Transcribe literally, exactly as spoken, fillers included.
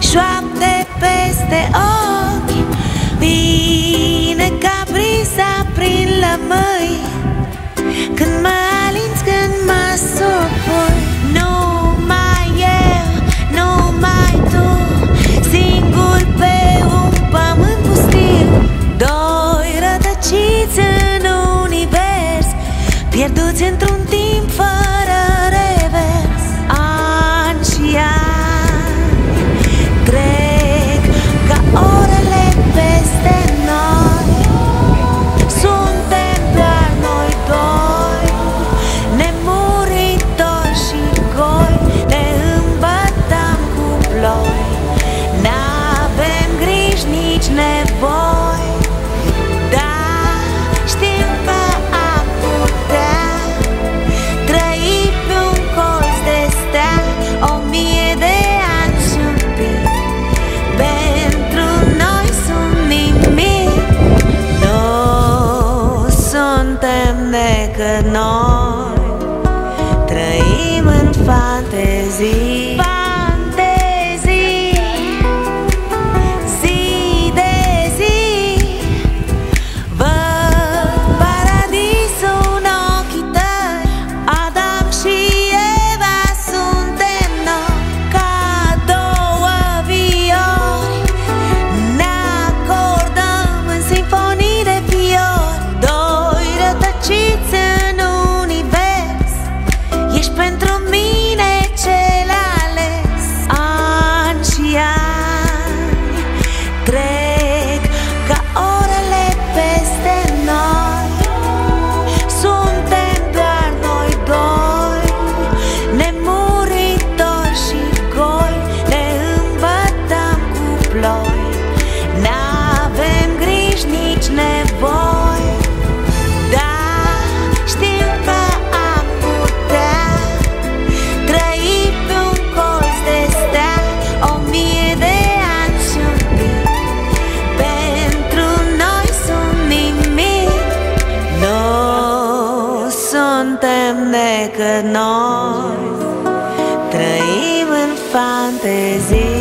șoapte peste ochi, vine ca brisa prin lămâi, când mă alinți, când mă supui. Numai eu, numai tu, singur pe un pământ pustiu, doi rătăciți în univers, pierduți într-un timp fără revers. Ani și ani trec ca orele peste noi, suntem doar noi doi, nemuritori și goi, ne îmbătăm cu ploi, n-avem griji, nici nevoi. Dar știu că am putea trăi pe un colț de stea o mie de ani și un pic. Pentru noi sunt nimic, nu suntem decât noi, trăim în fantezii. Fantezii, zi de zi, văd paradisul în ochii tăi. Adam și Eva suntem noi, ca două viori, ne acordăm în simfonii de fiori, doi rătăciți în univers, ești pentru mine cel ales. Ani și ani trec ca orele peste noi, suntem doar noi doi, nemuritori și goi, ne îmbătăm cu ploi, n-avem griji, nici nevoi. Dar știu că am putea trăi pe un colț de stea o mie de ani și un pic. Pentru noi sunt nimic, nu suntem decât noi, trăim în fantezii.